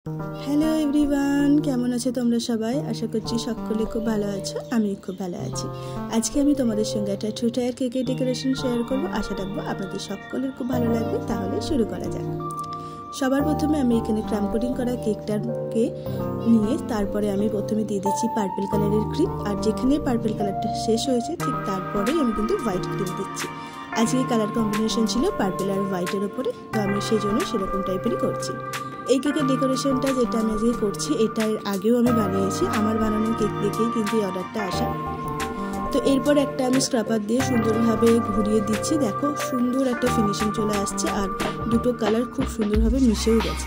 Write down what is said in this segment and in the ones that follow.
Hello everyone, কেমন আছো তোমরা সবাই? আশা করছি সকলে খুব ভালো আছো। আমি খুব ভালো আছি। আজকে আমি তোমাদের সঙ্গে একটা টু টায়ার কেকের ডেকোরেশন শেয়ার করব। আশা রাখবো আপনাদের সকলের খুব ভালো লাগবে। তাহলে শুরু করা যাক। সবার প্রথমে আমি এখানে ক্রাম কোটিং করা কেকটাকে নিয়ে তারপরে আমি প্রথমে দিয়ে দিচ্ছি পার্পল কালারের ক্রিম। আর যেখানে পার্পল কালারটা শেষ হয়েছে ঠিক তারপরেই আমি কিন্তু হোয়াইট ক্রিম দিচ্ছি। আজকে কালার কম্বিনেশন ছিল পার্পল আর হোয়াইটের ওপরে, তো আমি সেই জন্য সেরকম টাইপেরই করছি। এই কেকের ডেকোরেশনটা যেটা আমি আজকে করছি এটা এর আগেও আমি বানিয়েছি। আমার বানানো কেক দেখেই কিন্তু এই অর্ডারটা আসা। তো এরপর একটা আমি স্ক্রাপার দিয়ে সুন্দরভাবে ঘুরিয়ে দিচ্ছি। দেখো সুন্দর একটা ফিনিশিং চলে আসছে আর দুটো কালার খুব সুন্দরভাবে মিশেও গেছে।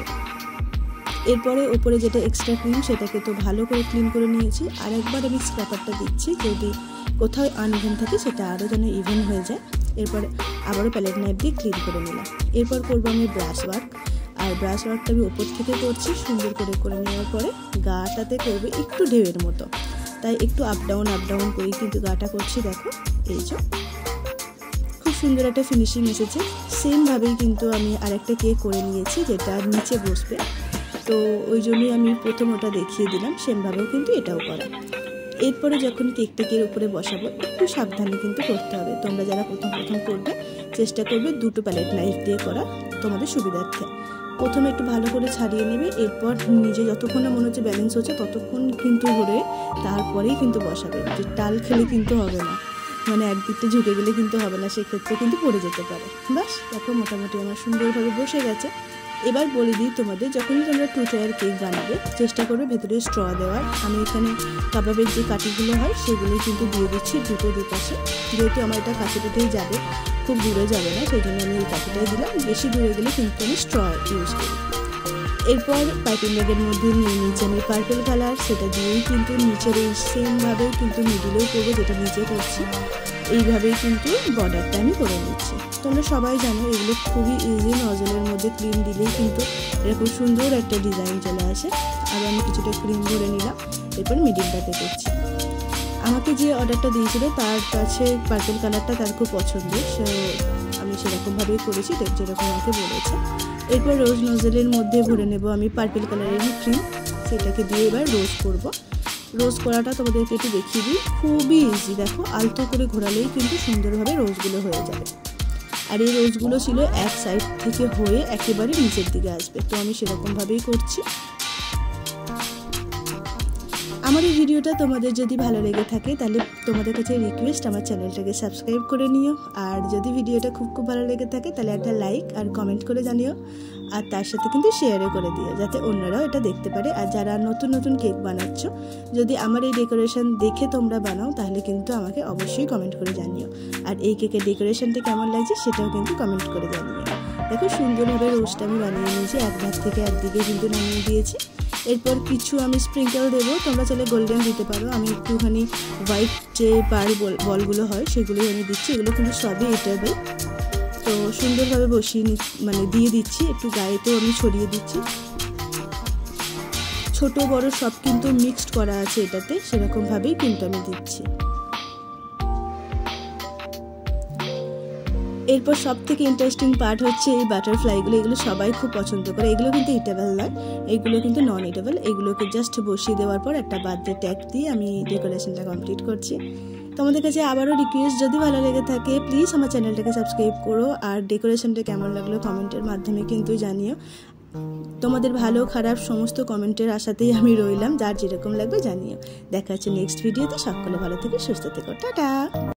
এরপরে ওপরে যেটা এক্সট্রা ক্রিম সেটাকে তো ভালো করে ক্লিন করে নিয়েছি। আর একবার আমি স্ক্রাপারটা দিচ্ছি, যদি কোথাও আনইভেন থাকে সেটা আরও যেন ইভেন হয়ে যায়। এরপর আবারও প্যালেট নাইফ দিয়ে ক্লিন করে নিলাম। এরপর করবো আমি ব্রাশ ওয়ার্ক। আর ব্রাশ ওয়ার্কটা আমি ওপর থেকে করছি। সুন্দর করে নেওয়ার পরে গাটাতে করবে একটু ঢেউয়ের মতো, তাই একটু আপ ডাউন করে কিন্তু গাটা করছি। দেখো এই যে খুব সুন্দর একটা ফিনিশিং এসেছে। সেমভাবেই কিন্তু আমি আরেকটা কেক করে নিয়েছি যেটা নিচে বসবে, তো ওই জন্যই আমি প্রথম ওটা দেখিয়ে দিলাম। সেমভাবেও কিন্তু এটাও করা। এরপরে যখন কেকটাকে উপরে বসাবো একটু সাবধানে কিন্তু করতে হবে। তোমরা যারা প্রথম করবে চেষ্টা করবে দুটো প্যালেট নাইফ দিয়ে করা তোমাদের সুবিধার্থে। প্রথমে একটু ভালো করে ছাড়িয়ে নেবে। এরপর নিজে যতক্ষণ না মনে হচ্ছে ব্যালেন্স হচ্ছে ততক্ষণ কিন্তু ধরে তারপরেই কিন্তু বসাবে। যে টাল খেলে কিন্তু হবে না, মানে একদিকটা ঝুঁকে গেলে কিন্তু হবে না, সেক্ষেত্রে কিন্তু পড়ে যেতে পারে। বাস দেখো মোটামুটি আমার সুন্দরভাবে বসে গেছে। এবার বলে দিই তোমাদের, যখনই তোমরা টু টায়ার কেক বানাবে চেষ্টা করবে ভেতরে স্ট্র দেওয়ার। আমি এখানে কাবাবের যে কাঠিগুলো হয় সেগুলোই কিন্তু দিয়ে দিচ্ছি দুপাশে। যেহেতু আমার এটা কাছে পিঠেই যাবে, খুব দূরে যাবে না, সেই জন্য আমি এই কাঠিটাই দিলাম। বেশি দূরে গেলে কিন্তু আমি স্ট্র ইউজ করি। এরপর পাইপিং ব্যাগের মধ্যে নিয়ে নিচ্ছি আমি পার্পল কালার, সেটা দিয়েই কিন্তু নিচের এই সেমভাবেই কিন্তু মিডিলেও করবো যেটা নিচে করছি। এইভাবেই কিন্তু বর্ডারটা আমি করে নিচ্ছি। তোমরা সবাই জানো এগুলো খুবই ইজি, নজলের মধ্যে ক্রিম দিলেই কিন্তু এরকম সুন্দর একটা ডিজাইন চলে আসে। আর আমি কিছুটা ক্রিম ভরে নিলাম, এরপর মিডিলটাতে করছি। আমাকে যে অর্ডারটা দিয়েছিল তার কাছে পার্পল কালারটা তার খুব পছন্দের, আমি সেরকমভাবেই করেছি যেরকম আমাকে বলেছে। এরপর রোজ নজলের মধ্যে ভরে নেব আমি পার্পল কালারের ক্রিম, সেটাকে দিয়ে এবার রোজ করব। রোজ করাটা তোমাদেরকে একটু দেখিয়ে দিই, খুবই ইজি। দেখো আলতো করে ঘোরালেই কিন্তু সুন্দরভাবে রোজগুলো হয়ে যাবে। আর এই রোজগুলো ছিল এক সাইড থেকে হয়ে একেবারে নিচের দিকে আসবে, তো আমি সেরকমভাবেই করছি। আমার এই ভিডিওটা তোমাদের যদি ভালো লেগে থাকে তাহলে তোমাদের কাছে রিকোয়েস্ট আমার চ্যানেলটাকে সাবস্ক্রাইব করে নিও। আর যদি ভিডিওটা খুব ভালো লেগে থাকে তাহলে একটা লাইক আর কমেন্ট করে জানিও। আর তার সাথে কিন্তু শেয়ারও করে দিও যাতে অন্যরাও এটা দেখতে পারে। আর যারা নতুন কেক বানাচ্ছ, যদি আমার এই ডেকোরেশন দেখে তোমরা বানাও তাহলে কিন্তু আমাকে অবশ্যই কমেন্ট করে জানিও। আর এই কেকের ডেকোরেশনটা কেমন লাগছে সেটাও কিন্তু কমেন্ট করে জানিও। দেখো সুন্দরভাবে রোজটা আমি বানিয়ে নিয়েছি, এক ধার থেকে একদিকে কিন্তু নামিয়ে দিয়েছি। এরপর কিছু আমি স্প্রিঙ্কেল দেবো, তোমরা চাইলে গোল্ডেন দিতে পারো। আমি একটুখানি হোয়াইট যে বলগুলো হয় সেগুলোই আমি দিচ্ছি। এগুলো কিন্তু সবই ইটেবল। তো সুন্দরভাবে দিয়ে দিচ্ছি। একটু গায়েতেও আমি ছড়িয়ে দিচ্ছি। ছোট বড় সব কিন্তু মিক্সড করা আছে এটাতে, সেরকমভাবেই কিন্তু আমি দিচ্ছি। এরপর সব থেকে ইন্টারেস্টিং পার্ট হচ্ছে এই বাটারফ্লাইগুলো। এগুলো সবাই খুব পছন্দ করে। এগুলো কিন্তু ইটেবল নয়, এগুলো কিন্তু নন ইটেবল। এগুলোকে জাস্ট বসিয়ে দেওয়ার পর একটা বার্থডে ট্যাগ দিয়ে আমি ডেকোরেশনটা কমপ্লিট করছি। তোমাদের কাছে আবারও রিকোয়েস্ট, যদি ভালো লেগে থাকে প্লিজ আমার চ্যানেলটাকে সাবস্ক্রাইব করো। আর ডেকোরেশনটা কেমন লাগলো কমেন্টের মাধ্যমে কিন্তু জানিও। তোমাদের ভালো খারাপ সমস্ত কমেন্টের আশাতেই আমি রইলাম। যার যেরকম লাগবে জানিও। দেখা হচ্ছে নেক্সট ভিডিওতে। সকলে ভালো থেকে সুস্থ থেকো। টাটা।